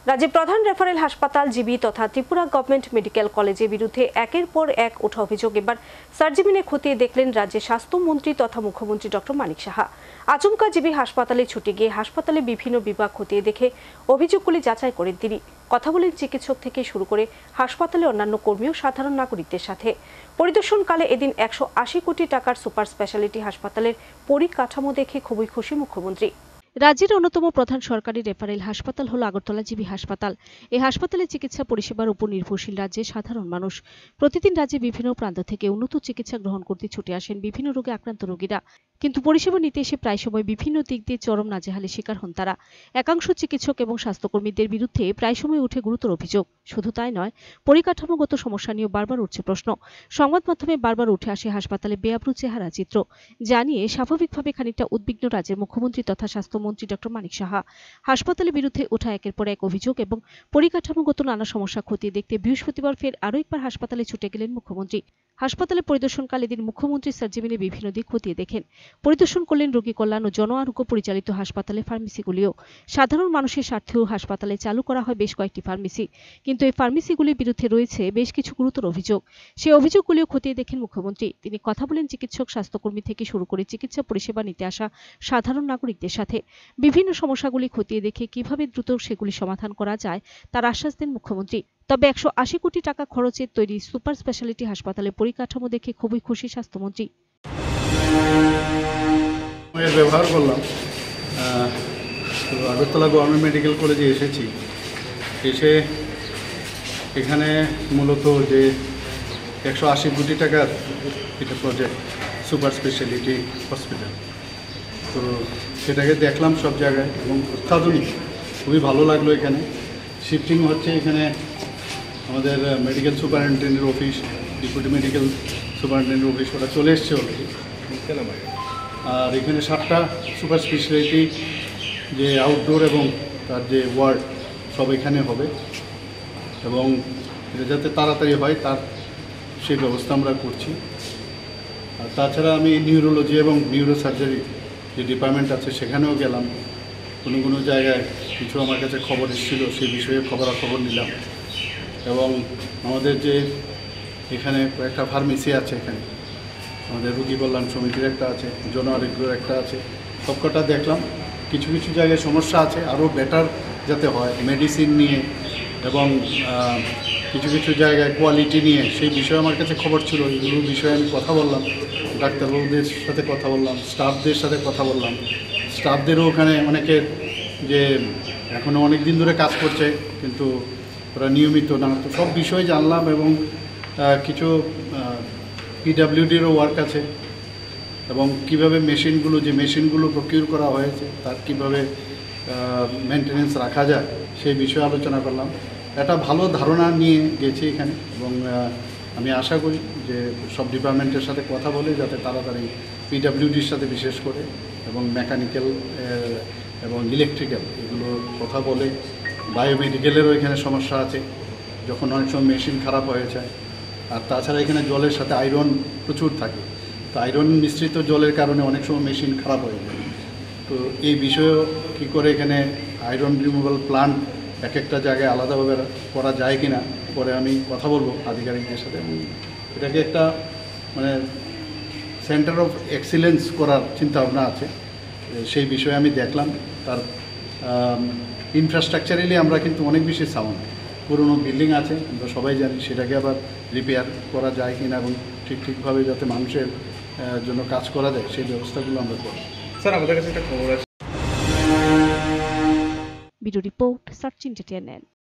রাজ্যে প্রধান রেফারেল হাসপাতাল জিবি তথা ত্রিপুরা গভর্নমেন্ট মেডিকেল কলেজের বিরুদ্ধে একের পর এক ওঠা অভিযোগ এবার সার্জিবিনে খতিয়ে দেখলেন রাজ্যের স্বাস্থ্যমন্ত্রী তথা মুখ্যমন্ত্রী ডক্টর মানিক সাহা। আচমকা জিবি হাসপাতালে ছুটে গিয়ে হাসপাতালে বিভিন্ন বিভাগ খতিয়ে দেখে অভিযোগগুলি যাচাই করেন তিনি। কথা বলেন চিকিৎসক থেকে শুরু করে হাসপাতালে অন্যান্য কর্মী ও সাধারণ নাগরিকদের সাথে। পরিদর্শনকালে এদিন 180 কোটি টাকার সুপার স্পেশালিটি হাসপাতালের পরিকাঠামো দেখে খুবই খুশি মুখ্যমন্ত্রী। রাজ্যের অন্যতম প্রধান সরকারি রেফারেল হাসপাতাল হল আগরতলা জিবি হাসপাতাল। এই হাসপাতালে চিকিৎসা পরিষেবার উপর নির্ভরশীল রাজ্যের সাধারণ মানুষ। প্রতিদিন রাজ্যে বিভিন্ন প্রান্ত থেকে উন্নত চিকিৎসা গ্রহণ করতে ছুটে আসেন বিভিন্ন রোগে আক্রান্ত রোগীরা, কিন্তু পরিষেবা নিতে এসে প্রায় সময় বিভিন্ন দিক দিয়ে চরম নাজেহালের শিকার হন তারা। একাংশ চিকিৎসক এবং স্বাস্থ্যকর্মীদের বিরুদ্ধে প্রায় সময় উঠে গুরুতর অভিযোগ। শুধু তাই নয়, পরিকাঠামোগত সমস্যা নিয়েও বারবার উঠছে প্রশ্ন। সংবাদ মাধ্যমে বারবার উঠে আসে হাসপাতালে বেআব্রু চেহারা চিত্র, যা নিয়ে স্বাভাবিকভাবে খানিকটা উদ্বিগ্ন রাজ্যের মুখ্যমন্ত্রী তথা স্বাস্থ্যমন্ত্রী ডক্টর মানিক সাহা। হাসপাতালের বিরুদ্ধে ওঠা একের পর এক অভিযোগ এবং পরিকাঠামোগত নানা সমস্যা খতিয়ে দেখতে বৃহস্পতিবার ফের আরও একবার হাসপাতালে ছুটে গেলেন মুখ্যমন্ত্রী। হাসপাতালে পরিদর্শনকালে দিন মুখ্যমন্ত্রী সার্জিবিনে বিভিন্ন দিক খতিয়ে দেখেন। পরিদর্শন করলেন রোগী কল্যাণ ও জন আরোগ্য পরিচালিত হাসপাতালে ফার্মেসিগুলিও। সাধারণ মানুষের স্বার্থেও হাসপাতালে চালু করা হয় বেশ কয়েকটি ফার্মেসি, কিন্তু এই ফার্মেসিগুলির বিরুদ্ধে রয়েছে বেশ কিছু গুরুতর অভিযোগ। সেই অভিযোগগুলিও খতিয়ে দেখেন মুখ্যমন্ত্রী। তিনি কথা বলেন চিকিৎসক, স্বাস্থ্যকর্মী থেকে শুরু করে চিকিৎসা পরিষেবা নিতে আসা সাধারণ নাগরিকদের সাথে। বিভিন্ন সমস্যাগুলি খতিয়ে দেখে কিভাবে দ্রুত সেগুলি সমাধান করা যায় তার আশ্বাস দেন মুখ্যমন্ত্রী। তবে 180 কোটি টাকা খরচের তৈরি সুপার স্পেশালিটি হাসপাতালের পরিকাঠামো দেখে খুবই খুশি স্বাস্থ্যমন্ত্রী। ব্যবহার করলাম আগরতলা গভর্নমেন্ট মেডিকেল কলেজে এসেছি। এসে এখানে মূলত যে 180 কোটি টাকার এটা প্রজেক্ট সুপার স্পেশালিটি হসপিটাল, তো সেটাকে দেখলাম সব জায়গায় এবং অত্যাধুনিক, খুবই ভালো লাগলো। এখানে শিফটিং হচ্ছে, এখানে আমাদের মেডিকেল সুপারিনটেন্ডেন্টের অফিস, ডেপুটি মেডিকেল সুপারিনটেন্ডেন্টের অফিস ওরা চলে এসছে অলরেডি। আর এখানে 7টা সুপার স্পেশালিটি যে আউটডোর এবং তার যে ওয়ার্ড সব এখানে হবে এবং এটা যাতে তাড়াতাড়ি হয় তার সেই ব্যবস্থা আমরা করছি। আর তাছাড়া আমি নিউরোলজি এবং নিউরোসার্জারি যে ডিপার্টমেন্ট আছে সেখানেও গেলাম। কোনো জায়গায় কিছু আমার কাছে খবর এসেছিলো, সেই বিষয়ে খবরাখবর নিলাম। এবং আমাদের যে এখানে একটা ফার্মেসি আছে, এখানে আমাদের রোগী কল্যাণ সমিতির একটা আছে, জন আরোগ্যের একটা আছে, সবকটা দেখলাম। কিছু কিছু জায়গায় সমস্যা আছে, আরও বেটার যাতে হয় মেডিসিন নিয়ে এবং কিছু কিছু জায়গায় কোয়ালিটি নিয়ে, সেই বিষয়ে আমার কাছে খবর ছিল। এগুলোর বিষয়ে আমি কথা বললাম, ডাক্তারবাবুদের সাথে কথা বললাম, স্টাফদের সাথে কথা বললাম। স্টাফদেরও ওখানে অনেকের যে এখনও অনেক দিন ধরে কাজ করছে কিন্তু ওরা নিয়মিত না, তো সব বিষয়ে জানলাম। এবং কিছু পিডাব্লিউডিরও ওয়ার্ক আছে এবং কিভাবে মেশিনগুলো প্রকিউর করা হয়েছে তার কিভাবে মেনটেনেন্স রাখা যায় সেই বিষয়ে আলোচনা করলাম। একটা ভালো ধারণা নিয়ে গেছি এখানে এবং আমি আশা করি যে সব ডিপার্টমেন্টের সাথে কথা বলে যাতে তাড়াতাড়ি পিডাব্লিউডির সাথে বিশেষ করে এবং মেকানিক্যাল এবং ইলেকট্রিক্যাল এগুলো কথা বলে। বায়োমেডিক্যালেরও এখানে সমস্যা আছে, যখন অনেক সময় মেশিন খারাপ হয়ে যায়। আর তাছাড়া এখানে জলের সাথে আয়রন প্রচুর থাকে, তো আয়রন মিশ্রিত জলের কারণে অনেক সময় মেশিন খারাপ হয়ে যায়। তো এই বিষয়েও কী করে এখানে আয়রন রিমুভাল প্লান্ট এক একটা জায়গায় আলাদাভাবে করা যায় কি না, পরে আমি কথা বলবো আধিকারিকদের সাথে। এটাকে একটা মানে সেন্টার অফ এক্সিলেন্স করার চিন্তাভাবনা আছে, সেই বিষয়ে আমি দেখলাম। তার ইনফ্রাস্ট্রাকচারালি আমরা কিন্তু অনেক বেশি সাউন্ড, পুরনো বিল্ডিং আছে আমরা সবাই জানি, সেটাকে আবার রিপেয়ার করা যায় কিনা এবং ঠিকভাবে যাতে মানুষের জন্য কাজ করা যায় সেই ব্যবস্থাগুলো আমরা করব। স্যার, আমাদের কাছে একটা খবর আছে। Video report search entertainment.